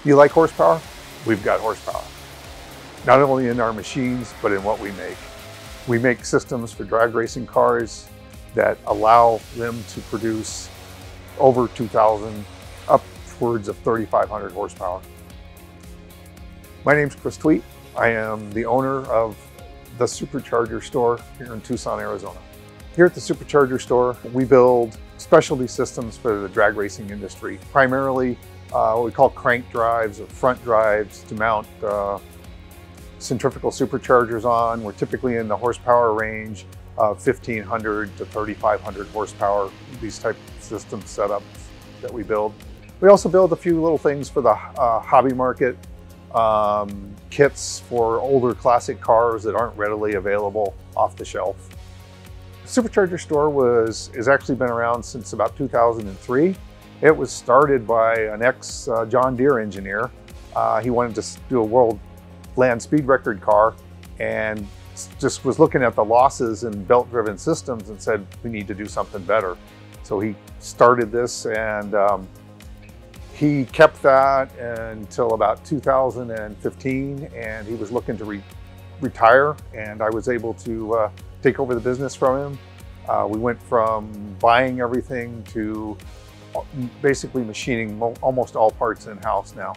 You like horsepower? We've got horsepower. Not only in our machines, but in what we make. We make systems for drag racing cars that allow them to produce over 2,000, upwards of 3,500 horsepower. My name's Kris Tvedt. I am the owner of the Supercharger Store here in Tucson, Arizona. Here at the Supercharger Store, we build specialty systems for the drag racing industry, primarily what we call crank drives or front drives to mount centrifugal superchargers on. We're typically in the horsepower range of 1,500 to 3,500 horsepower, these type of system setups that we build. We also build a few little things for the hobby market, kits for older classic cars that aren't readily available off the shelf. Supercharger Store has actually been around since about 2003. It was started by an ex John Deere engineer. He wanted to do a world land speed record car and just was looking at the losses in belt-driven systems and said, we need to do something better. So he started this, and he kept that until about 2015, and he was looking to retire, and I was able to take over the business from him. We went from buying everything to basically machining almost all parts in-house now.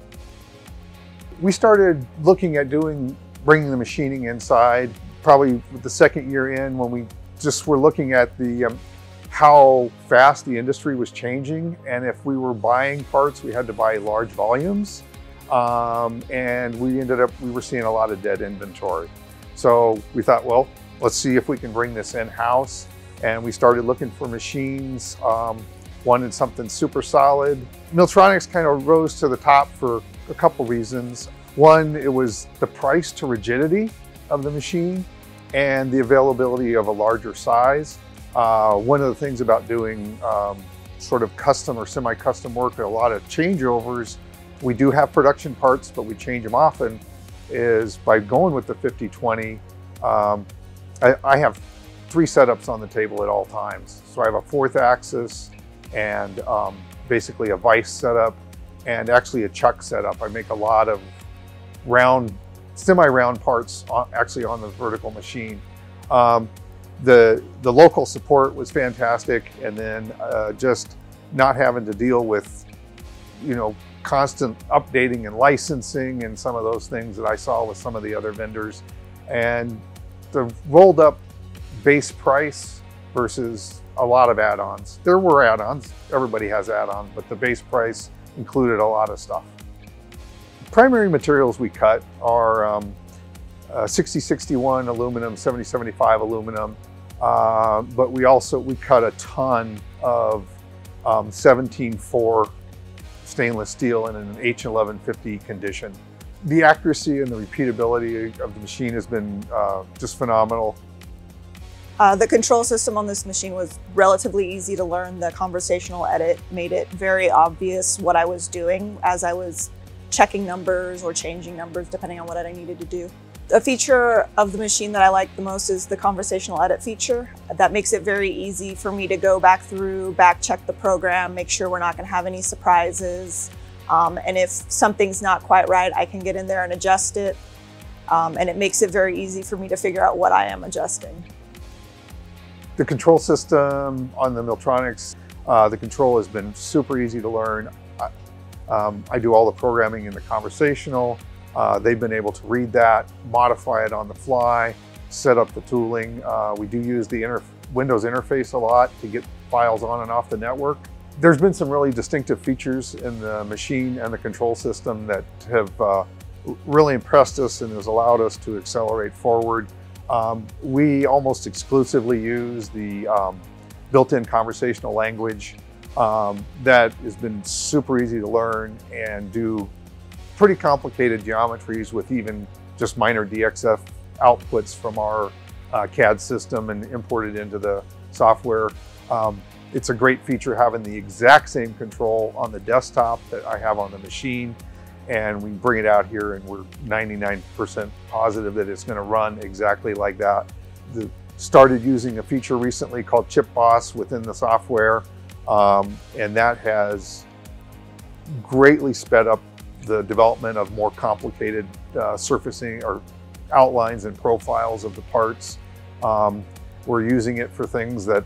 We started looking at bringing the machining inside probably the second year in, when we just were looking at how fast the industry was changing, and if we were buying parts, we had to buy large volumes, and we were seeing a lot of dead inventory. So we thought, well, let's see if we can bring this in-house, and we started looking for machines. Wanted something super solid. Milltronics kind of rose to the top for a couple reasons. One, it was the price to rigidity of the machine and the availability of a larger size. One of the things about doing sort of custom or semi-custom work, a lot of changeovers, we do have production parts, but we change them often, is by going with the 50/20. I have 3 setups on the table at all times. So I have a 4th axis and basically a vise setup and actually a chuck setup. I make a lot of semi-round parts actually on the vertical machine. The local support was fantastic, and then just not having to deal with, constant updating and licensing and some of those things that I saw with some of the other vendors. And the rolled up base price versus a lot of add-ons. There were add-ons, everybody has add-ons, but the base price included a lot of stuff. Primary materials we cut are 6061 aluminum, 7075 aluminum, but we cut a ton of 17.4 stainless steel in an H1150 condition. The accuracy and the repeatability of the machine has been just phenomenal. The control system on this machine was relatively easy to learn. The conversational edit made it very obvious what I was doing as I was checking numbers or changing numbers depending on what I needed to do. A feature of the machine that I like the most is the conversational edit feature. That makes it very easy for me to go back through, check the program, make sure we're not going to have any surprises. And if something's not quite right, I can get in there and adjust it. And it makes it very easy for me to figure out what I am adjusting. The control system on the Milltronics, the control has been super easy to learn. I do all the programming in the conversational. They've been able to read that, modify it on the fly, set up the tooling. We do use the Windows interface a lot to get files on and off the network. There's been some really distinctive features in the machine and the control system that have really impressed us and has allowed us to accelerate forward. We almost exclusively use the built-in conversational language that has been super easy to learn and do pretty complicated geometries with even just minor DXF outputs from our CAD system and import it into the software. It's a great feature having the exact same control on the desktop that I have on the machine, and we bring it out here and we're 99% positive that it's going to run exactly like that. Started using a feature recently called Chip Boss within the software, and that has greatly sped up the development of more complicated surfacing or outlines and profiles of the parts. We're using it for things that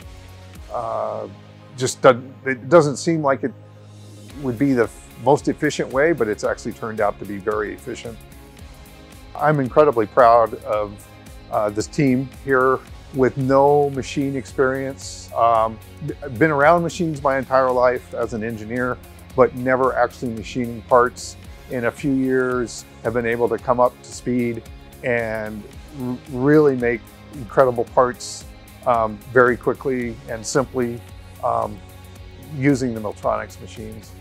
it doesn't seem like it would be the most efficient way, but it's actually turned out to be very efficient. I'm incredibly proud of this team here with no machine experience. I've been around machines my entire life as an engineer, but never actually machining parts. In a few years, have been able to come up to speed and really make incredible parts very quickly and simply using the Milltronics machines.